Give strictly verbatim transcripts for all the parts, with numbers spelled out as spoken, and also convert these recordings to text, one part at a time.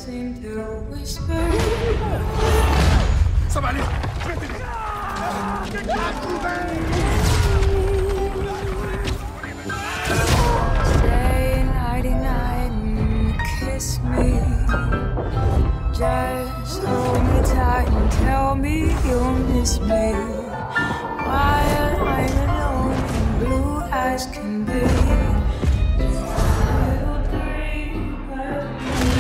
seem to whisper. Somebody! Stay nighty-night and kiss me. Just hold me tight and tell me you'll miss me while I'm alone and blue as can be. Little dream of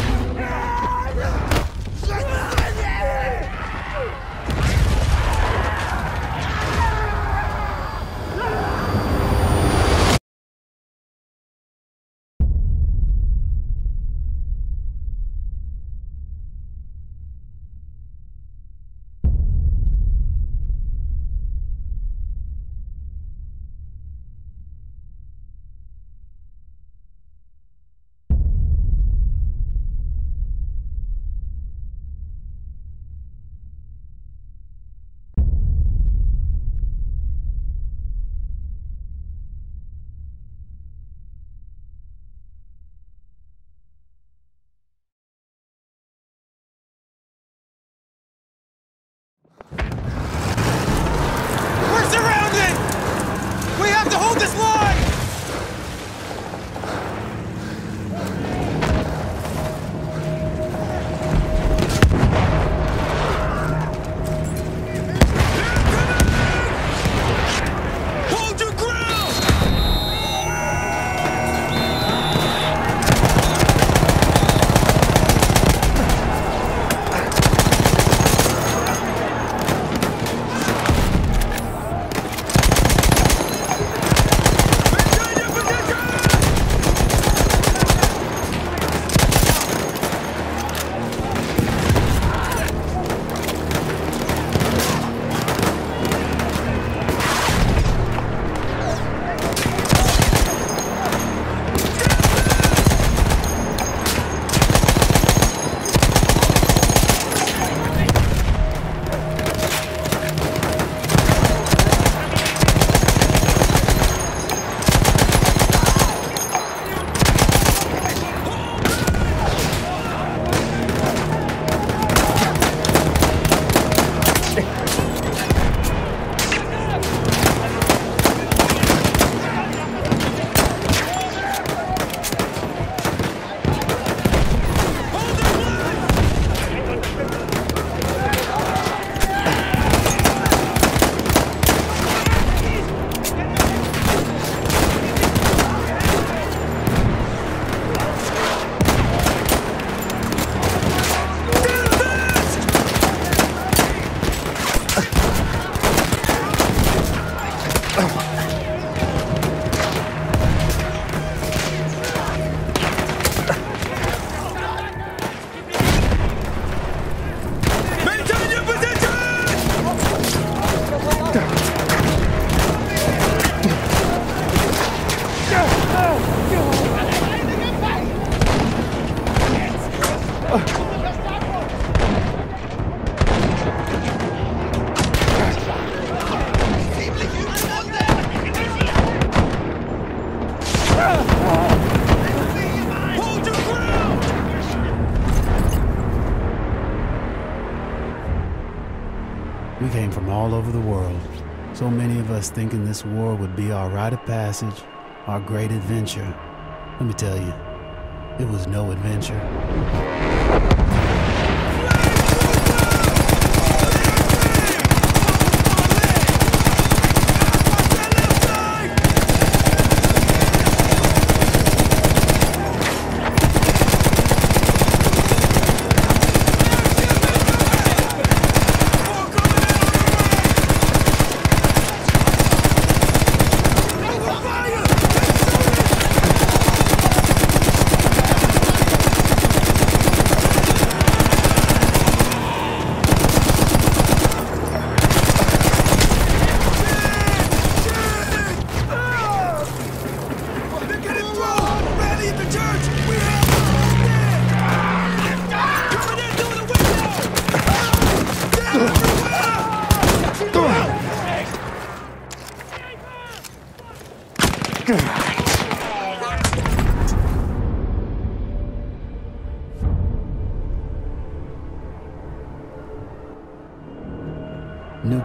We came from all over the world, so many of us thinking this war would be our rite of passage, our great adventure. Let me tell you, it was no adventure.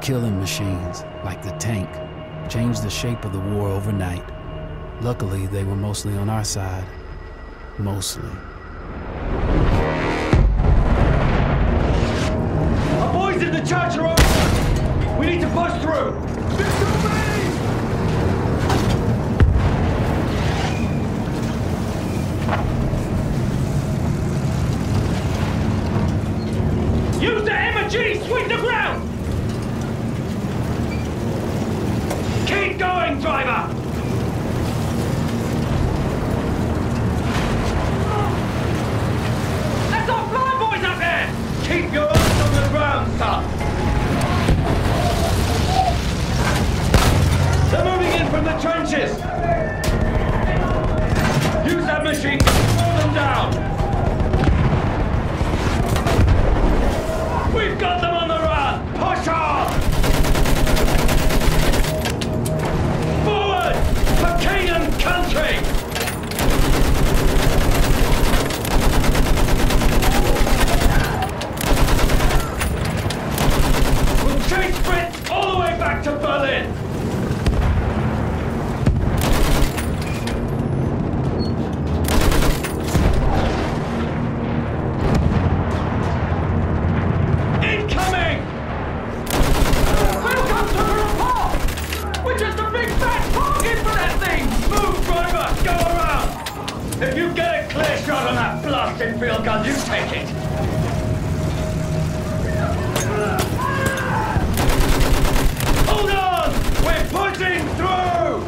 killing machines, like the tank, changed the shape of the war overnight. Luckily, they were mostly on our side. Mostly. Our boys in the church are over! We need to push through! This is me! Use the M and G! Sweep the ground! Keep going, driver! That's our flying boys up there! Keep your eyes on the ground, son! They're moving in from the trenches! Use that machine to slow them down! We've got them on the run! Push on! Forward! For king and country! We'll chase Brits all the way back to Berlin! If you get a clear shot on that blasted field gun, you take it! Hold on! We're pushing through!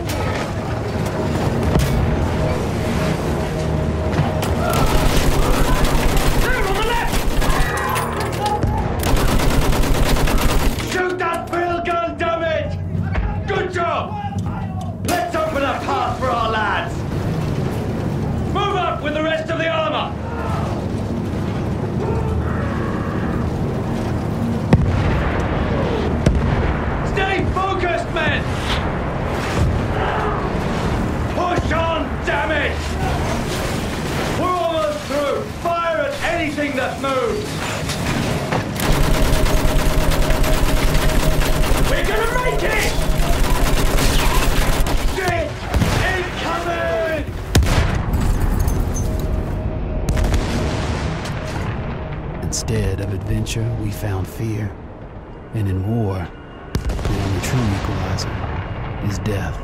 There, on the left! Shoot that field gun, damn it! Good job! Let's open a path for our lads! Move up with the rest of the armor! Stay focused, men! Push on, damn it! We're almost through! Fire at anything that moves! We're gonna make it! Shit! Incoming! Instead of adventure, we found fear. And in war, the only true equalizer is death.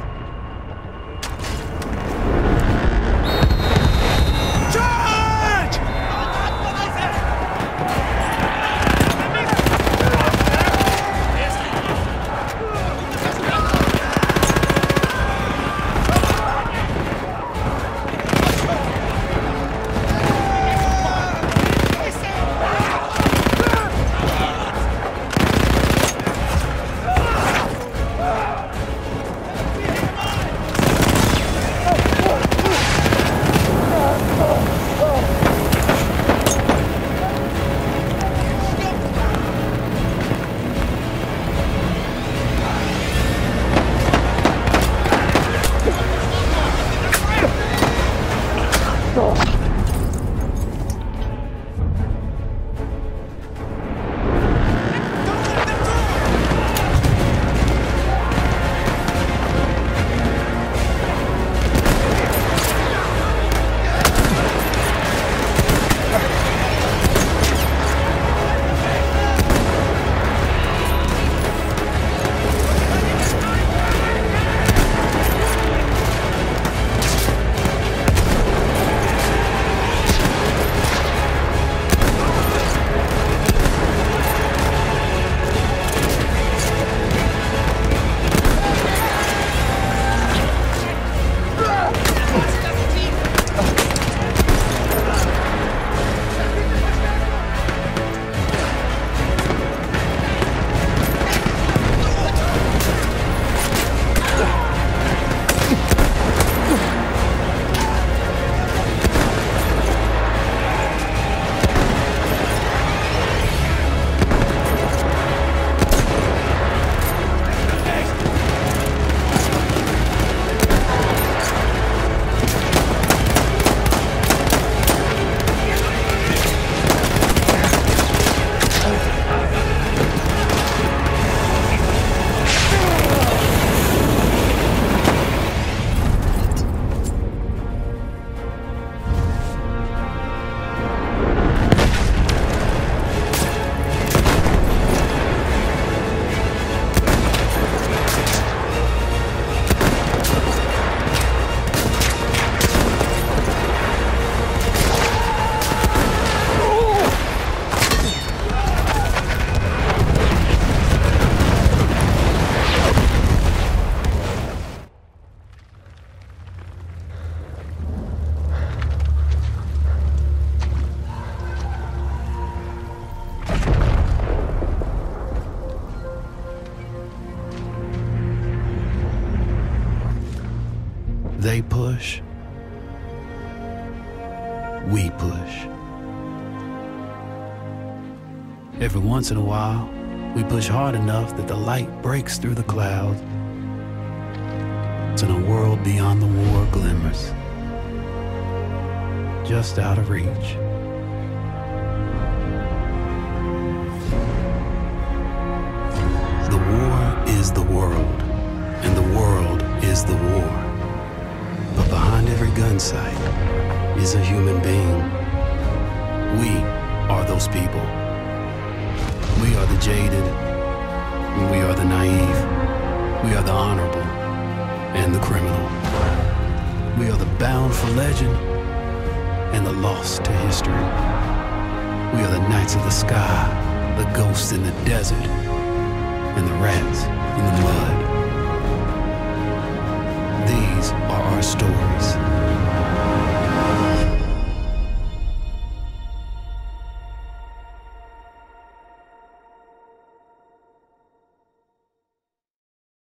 They push. We push. Every once in a while, we push hard enough that the light breaks through the clouds. And a world beyond the war glimmers, just out of reach. The war is the world, and the world is the war. But behind every gun sight is a human being. We are those people. We are the jaded, and we are the naive. We are the honorable and the criminal. We are the bound for legend and the lost to history. We are the knights of the sky, the ghosts in the desert, and the rats in the mud. These are our stories.